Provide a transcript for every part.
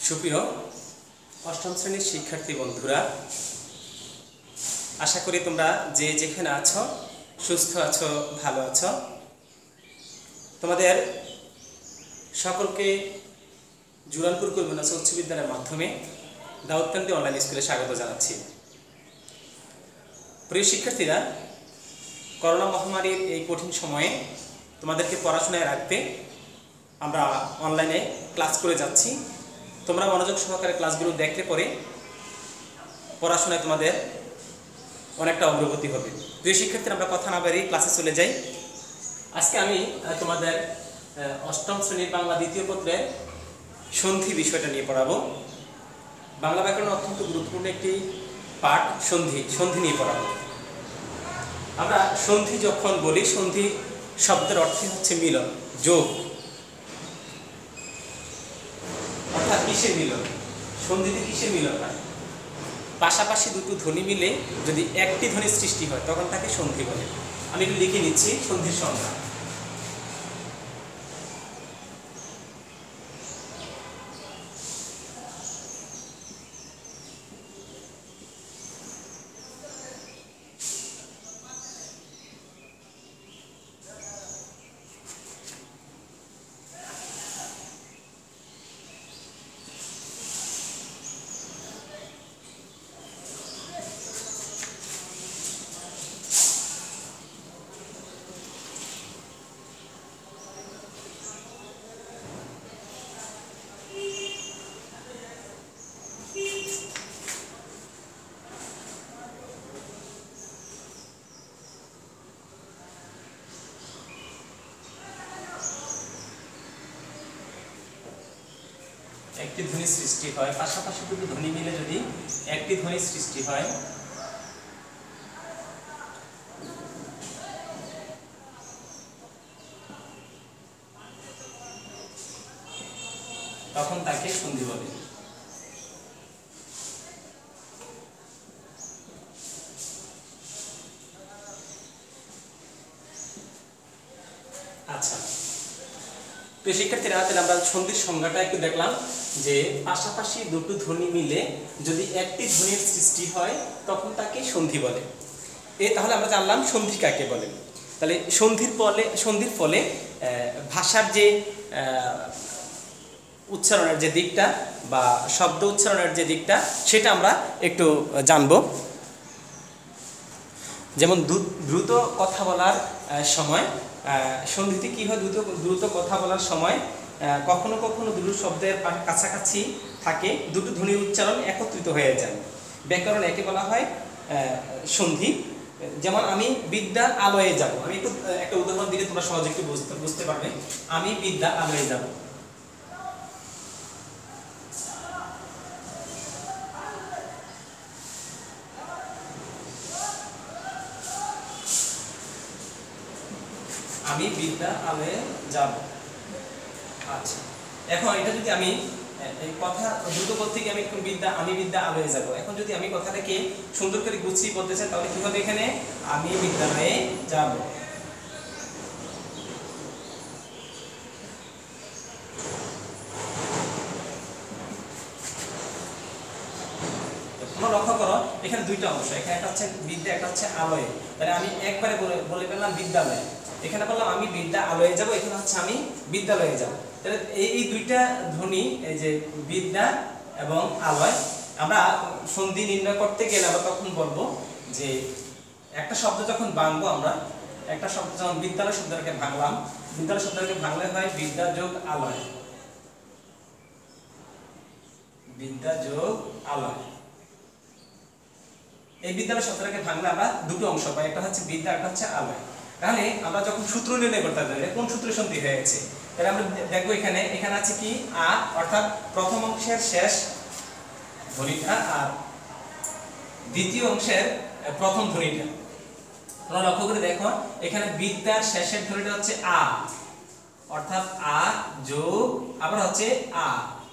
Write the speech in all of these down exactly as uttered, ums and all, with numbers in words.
সুপ্রিয় অষ্টম শ্রেণীর শিক্ষার্থী বন্ধুরা, আশা করি তোমরা যে যেখানে আছো সুস্থ আছো, ভালো আছো। তোমাদের সকলকে জুরানপুর কবিরনাথ উচ্চ বিদ্যালয়ের মাধ্যমে দাউদকান্দি অনলাইন স্কুলে স্বাগত জানাচ্ছি। প্রিয় শিক্ষার্থীরা, করোনা মহামারীর এই কঠিন সময়ে তোমাদেরকে পড়াশোনায় রাখতে আমরা অনলাইনে ক্লাস করে যাচ্ছি। তোমরা মনোযোগ সহকারে ক্লাসগুলো দেখলে পরে পড়াশোনায় তোমাদের অনেকটা অগ্রগতি হবে। প্রিয় শিক্ষার্থীরা, আমরা কথা না বাড়িয়ে ক্লাসে চলে যাই। আজকে আমি তোমাদের অষ্টম শ্রেণীর বাংলা দ্বিতীয় পত্রের সন্ধি বিষয়টা নিয়ে পড়াবো। বাংলা ব্যাকরণ অত্যন্ত গুরুত্বপূর্ণ একটি পাঠ, সন্ধি সন্ধি নিয়ে পড়াবো। আমরা সন্ধি যখন বলি, সন্ধি শব্দের অর্থে হচ্ছে মিলন, যোগ, অর্থাৎ কিসের মিলন? সন্ধিতে কিসের মিলন হয়? পাশাপাশি দুটো ধ্বনি মিলে যদি একটি ধ্বনি সৃষ্টি হয় তখন তাকে সন্ধি বলে। আমি একটু লিখে নিচ্ছি সন্ধির সংজ্ঞা। একটি ধ্বনি সৃষ্টি হয়, পাশাপাশি দুটো ধ্বনি মিলে যদি একটি ধ্বনি সৃষ্টি হয় তখন তাকে সন্ধি বলে। আচ্ছা প্রিয় শিক্ষার্থীরা, তাহলে আমরা সন্ধির সংজ্ঞাটা একটু দেখলাম যে পাশাপাশি দুটো ধ্বনি মিলে যদি একটি ধ্বনির সৃষ্টি হয় তখন তাকে সন্ধি বলে। এ তাহলে আমরা জানলাম সন্ধি কাকে বলে। তাহলে সন্ধির ফলে সন্ধির ফলে ভাষার যে উচ্চারণের যে দিকটা বা শব্দ উচ্চারণের যে দিকটা সেটা আমরা একটু জানব। যেমন দ্রুত কথা বলার সময় সন্ধিতে কি হয়? দ্রুত দ্রুত কথা বলার সময় কখনো কখনো দুটো শব্দের কাছাকাছি থাকে, দুটো ধ্বনির উচ্চারণ একত্রিত হয়ে যায়। ব্যাকরণ একে বলা হয় সন্ধি। যেমন আমি বিদ্যার আলোয়ে যাব, আমি একটু একটা উদাহরণ দিলে তোমরা সহজে একটু বুঝতে বুঝতে পারবে। আমি বিদ্যার আলোয়ে যাব। আমি বিদ্যা আলোয়ে যাব। আচ্ছা, এখন এটা যদি আমি এই কথা দ্রুত বলতে গিয়ে আমি একটু বিদ্যা আমি বিদ্যা আলোয়ে যাব, এখন যদি আমি কথাটাকে সুন্দর করে গুছিয়ে বলতে চাই তাহলে কি হবে? এখানে আমি বিদ্যালয়ে যাব। তোমরা লক্ষ্য করো এখানে দুইটা অংশ, এখানে একটা হচ্ছে বিদ্যা, একটা হচ্ছে আলোয়। তাহলে আমি একবারে বলে বলে ফেললাম বিদ্যালয়, এখানে বললাম আমি বিদ্যা আলোয়ে যাব, এখানে হচ্ছে আমি বিদ্যালয়ে যাব। তাহলে এই এই দুইটা ধ্বনি, এই যে বিদ্যা এবং আলয়, আমরা সন্ধি নির্ণয় করতে গেলে আমরা তখন বলবো যে একটা শব্দ যখন ভাঙবো, আমরা একটা শব্দ যখন বিদ্যালয় শব্দটাকে ভাঙলাম, বিদ্যালয় শব্দটাকে ভাঙলে হয় বিদ্যা যোগ আলয়, বিদ্যা যোগ আলয়। এই বিদ্যালয় শব্দটাকে ভাঙলে আমরা দুটো অংশ পাই, একটা হচ্ছে বিদ্যা, একটা হচ্ছে আলয়। তাহলে আমরা যখন সূত্র নির্ণয় করতে পারি কোন সূত্রে সন্ধি হয়েছে, তাহলে আমরা দেখবো এখানে এখানে আছে কি আ, অর্থাৎ প্রথম অংশের শেষ ধ্বনিটা আর দ্বিতীয় অংশের প্রথম ধ্বনিটা। তোমরা লক্ষ্য করে দেখো এখানে বিদ্যার শেষের ধ্বনিটা হচ্ছে আ, অর্থাৎ আ যোগ আবার হচ্ছে আ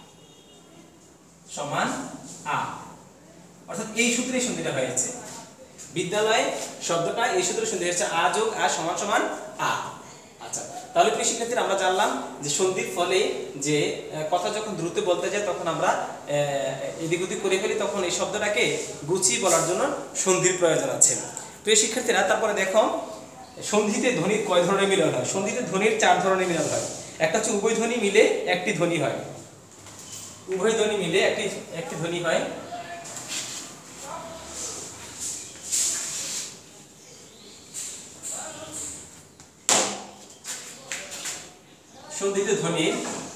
সমান আ, অর্থাৎ এই সূত্রে সন্ধিটা হয়েছে। বিদ্যালয় শব্দটা এই সূত্রে সন্ধি হয়েছে আ যোগ আ সমান সমান আ। আচ্ছা, তাহলে প্রিয় শিক্ষার্থীরা আমরা জানলাম যে সন্ধির ফলে যে কথা যখন দ্রুত বলতে যায় তখন আমরা এদিক ওদিক করে ফেলি, তখন এই শব্দটাকে গুছিয়ে বলার জন্য সন্ধির প্রয়োজন আছে। প্রিয় শিক্ষার্থীরা তারপরে দেখো সন্ধিতে ধ্বনির কয় ধরনের মিলন হয়? সন্ধিতে ধ্বনির চার ধরনের মিলন হয়। একটা হচ্ছে উভয় ধ্বনি মিলে একটি ধ্বনি হয়, উভয় ধ্বনি মিলে একটি একটি ধ্বনি হয়। সন্ধিতে ধ্বনির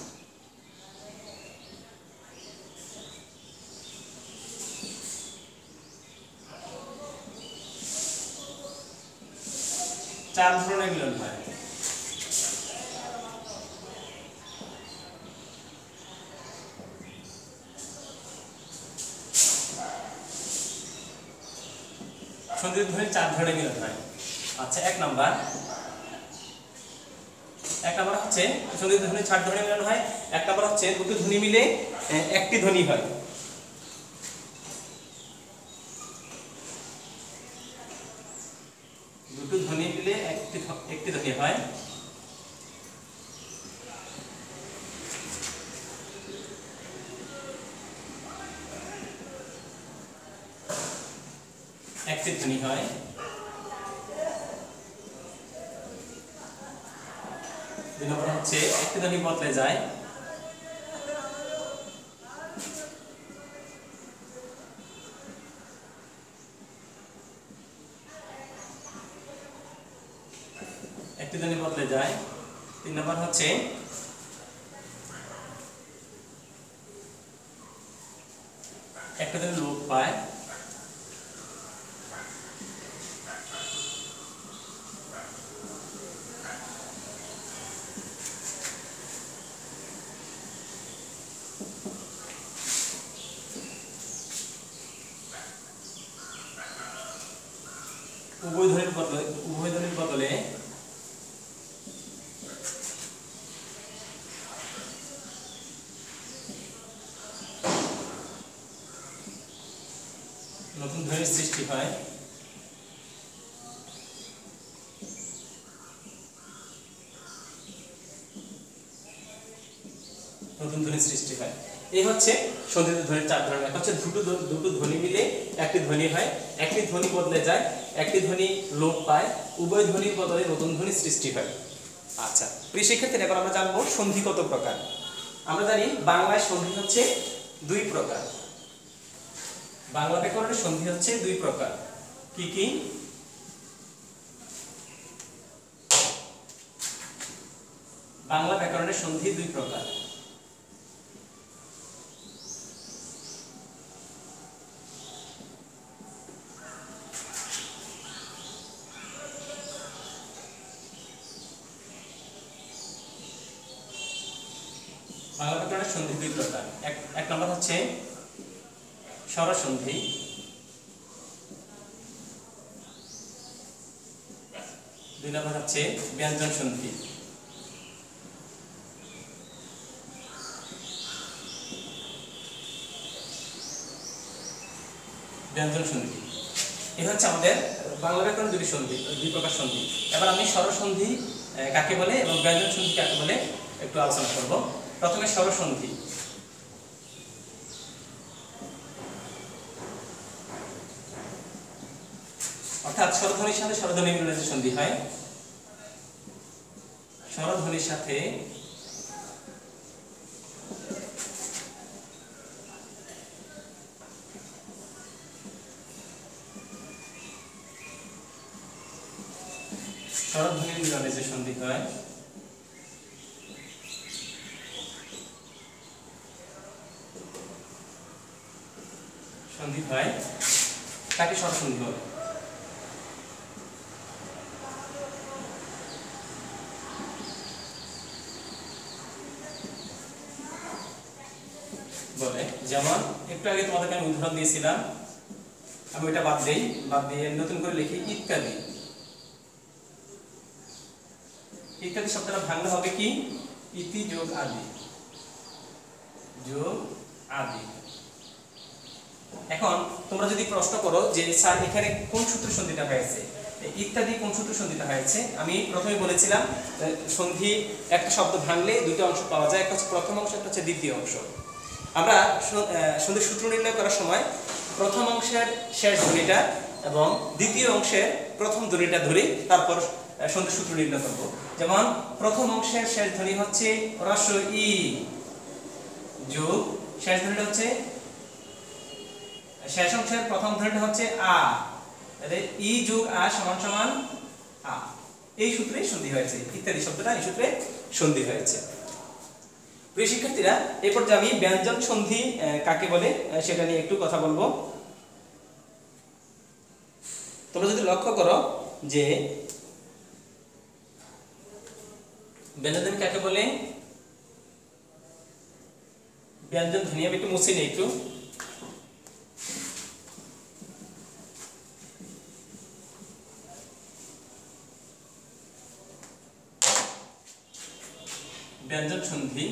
চার ধরনের মিলন হয়। সন্ধিতে ধ্বনির চার ধরনের মিলন হয়। আচ্ছা, এক নাম্বার এক নাম্বার হচ্ছে সন্ধিতে ধ্বনির চার ধরনের মিলন হয়। এক নাম্বার হচ্ছে দুটো ধ্বনি মিলে একটি ধ্বনি হয়। দুটো ধ্বনি মিলে একটি একটি ধ্বনি হয়। একটি ধ্বনি হয়। দুই নম্বর হচ্ছে একটি ধ্বনি বদলে যায়। একটি ধ্বনি বদলে যায়। তিন নম্বর হচ্ছে একটা ধ্বনি লোপ পায়। উভয় ধ্বনির বদলে উভয় ধ্বনির বদলে নতুন ধ্বনির সৃষ্টি হয়। নতুন ধ্বনির সৃষ্টি হয়। এই হচ্ছে সন্ধিত ধ্বনির চার ধরনের। হচ্ছে দুটো দুটো ধ্বনি মিলে একটি ধ্বনি হয়, একটি ধ্বনি বদলে যায়, একটি ধ্বনি লোপ পায়, উভয় ধ্বনির বদলে নতুন ধ্বনির সৃষ্টি হয়। আচ্ছা প্রিয় শিক্ষার্থীরা, এবার আমরা জানবো সন্ধি কত প্রকার। আমরা জানি বাংলায় সন্ধি হচ্ছে দুই প্রকার। বাংলা ব্যাকরণের সন্ধি হচ্ছে দুই প্রকার। কি কি? বাংলা ব্যাকরণের সন্ধি দুই প্রকার। বাংলা ব্যাকরণের সন্ধি দুই প্রকার। এক এক নম্বর হচ্ছে স্বরসন্ধি, দুই নম্বর হচ্ছে ব্যঞ্জন সন্ধি। ব্যঞ্জন সন্ধি এই হচ্ছে আমাদের বাংলা ব্যাকরণ দুটি সন্ধি, দুই প্রকার সন্ধি। এবার আমি স্বরসন্ধি কাকে বলে এবং ব্যঞ্জন সন্ধি কাকে বলে একটু আলোচনা করব। প্রথমে স্বরসন্ধি। অর্থাৎ স্বরধ্বনির সাথে স্বরধ্বনি মিলনে যে সন্ধি হয়, স্বরধ্বনির সাথে স্বরধ্বনির মিলনে যে সন্ধি হয় সন্ধি হয় তাকে স্বরসন্ধি বলে। বলে যেমন একটু আগে তোমাদেরকে আমি উদাহরণ দিয়েছিলাম, আমি ওইটা বাদ দেই, বাদ দিয়ে নতুন করে লিখি ইত্যাদি। ইত্যাদি শব্দটা ভাঙলে হবে কি? ইতি যোগ আদি, যোগ আদি। এখন তোমরা যদি প্রশ্ন করো যে স্যার এখানে কোন সূত্র সন্ধিটা হয়েছে, ইত্যাদি কোন সূত্রে সন্ধিটা হয়েছে? আমি প্রথমে বলেছিলাম সন্ধি একটা শব্দ ভাঙলে দুটো অংশ পাওয়া যায়, একটা হচ্ছে প্রথম অংশ, একটা হচ্ছে দ্বিতীয় অংশ। আমরা সন্ধির সূত্র নির্ণয় করার সময় প্রথম অংশের শেষ ধ্বনিটা এবং দ্বিতীয় অংশের প্রথম ধ্বনিটা ধরে তারপর সন্ধির সূত্র নির্ণয় করব। যেমন প্রথম অংশের শেষ ধ্বনি হচ্ছে হ্রস্ব ই যোগ শেষ ধ্বনিটা হচ্ছে শেষ অংশের প্রথম ধ্বনিটা হচ্ছে আ, তাহলে ই যোগ আ সমান সমান আ। এই সূত্রে সন্ধি হয়েছে, ইত্যাদি শব্দটা এই সূত্রে সন্ধি হয়েছে। প্রিয় শিক্ষার্থীরা, এরপর যে আমি ব্যঞ্জন সন্ধি কাকে বলে সেটা নিয়ে একটু কথা বলবো। তোমরা যদি লক্ষ্য করো যে ব্যঞ্জন ধ্বনি কাকে বলে, ব্যঞ্জন ধ্বনি আমি একটু মুছে নিই একটু। ব্যঞ্জন সন্ধি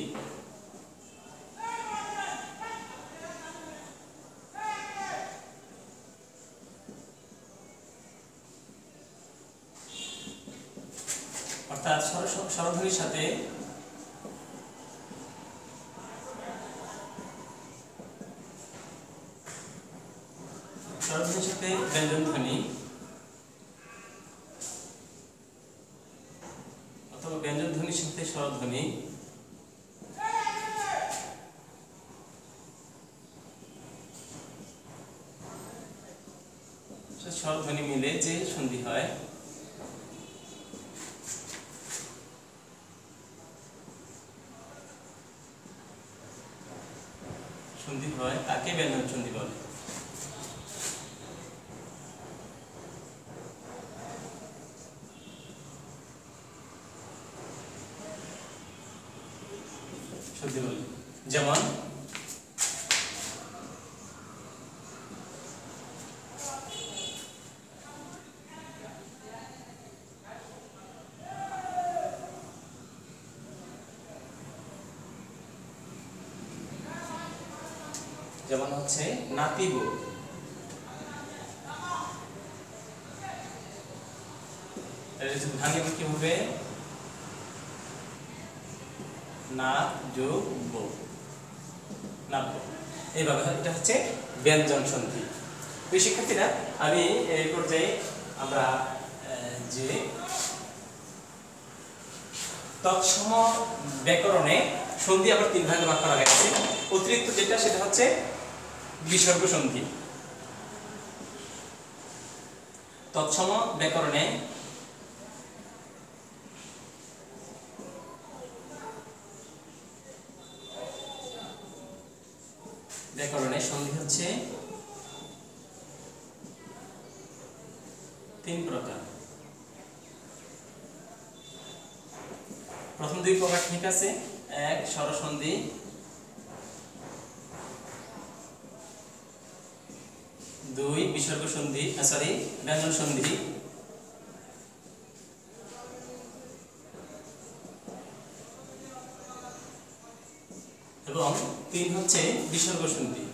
অর্থাৎ স্বরধ্বনির সাথে স্বরধ্বনির সাথে ব্যঞ্জন ধ্বনি অথবা ব্যঞ্জন ধ্বনির সাথে স্বরধ্বনি স্বরধ্বনি মিলে যে সন্ধি হয় সন্ধি হয় তাকে ব্যঞ্জন সন্ধি বলে। সন্ধি বলে যেমন যেমন হচ্ছে নাতিব, ভাঙে কি হবে না যোগ ব, নাব। এইভাবে এটা হচ্ছে ব্যঞ্জন সন্ধি। প্রিয় শিক্ষার্থীরা, আমি এই পর্যায়ে আমরা যে তৎসম ব্যাকরণে সন্ধি আবার তিন ভাগে ভাগ করা হয়েছে। অতিরিক্ত যেটা সেটা হচ্ছে বিসর্গ সন্ধি। তৎসম ব্যাকরণে ব্যাকরণে সন্ধি হচ্ছে তিন প্রকার। প্রথম দুই প্রকার ঠিক আছে, এক স্বরসন্ধি, দুই বিসর্গ সন্ধি সরি ব্যঞ্জন সন্ধি, এবং তিন হচ্ছে বিসর্গ সন্ধি।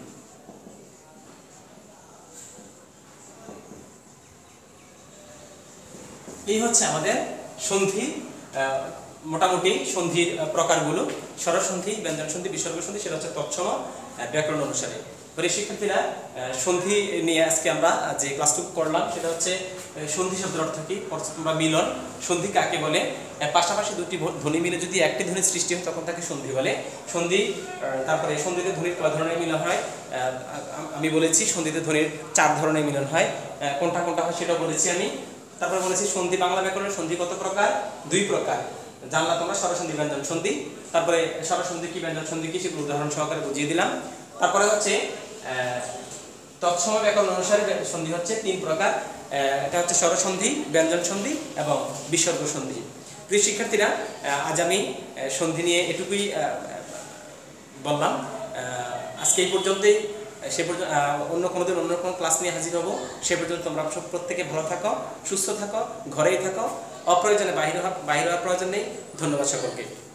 এই হচ্ছে আমাদের সন্ধি, মোটামুটি সন্ধির প্রকারগুলো। স্বরসন্ধি, ব্যঞ্জন সন্ধি, বিসর্গ সন্ধি, সেটা হচ্ছে তৎসম ব্যাকরণ অনুসারে। প্রিয় শিক্ষার্থীরা, সন্ধি নিয়ে আজকে আমরা যে ক্লাসটুকু করলাম সেটা হচ্ছে সন্ধি শব্দের অর্থ কি, বা মিলন, সন্ধি কাকে বলে, পাশাপাশি দুটি ধ্বনি মিলে যদি একটি ধ্বনির সৃষ্টি হয় তখন তাকে সন্ধি বলে। সন্ধি, তারপরে সন্ধিতে ধ্বনির কয় ধরনের মিলন হয় আমি বলেছি। সন্ধিতে ধ্বনির চার ধরনের মিলন হয়, কোনটা কোনটা হয় সেটাও বলেছি আমি। তারপরে বলেছি সন্ধি, বাংলা ব্যাকরণের সন্ধি কত প্রকার, দুই প্রকার। জানলা তোমরা স্বরসন্ধি, ব্যঞ্জন সন্ধি। তারপরে স্বরসন্ধি কি, ব্যঞ্জন সন্ধি কি, সেগুলো উদাহরণ সহকারে বুঝিয়ে দিলাম। তারপরে হচ্ছে তৎসম ব্যাকরণ অনুসারে সন্ধি হচ্ছে তিন প্রকার, এটা হচ্ছে স্বরসন্ধি, ব্যঞ্জন সন্ধি এবং বিসর্গ সন্ধি। প্রিয় শিক্ষার্থীরা, আজ আমি সন্ধি নিয়ে এটুকুই বললাম। আজকে এই পর্যন্তই। সে পর্যন্ত অন্য কোনো দিন অন্য কোনো ক্লাস নিয়ে হাজির হব। সে পর্যন্ত তোমরা সব প্রত্যেকে ভালো থাকো, সুস্থ থাকো, ঘরেই থাকো, অপ্রয়োজনে বাইরে বাইরে হওয়ার প্রয়োজন নেই। ধন্যবাদ সকলকে।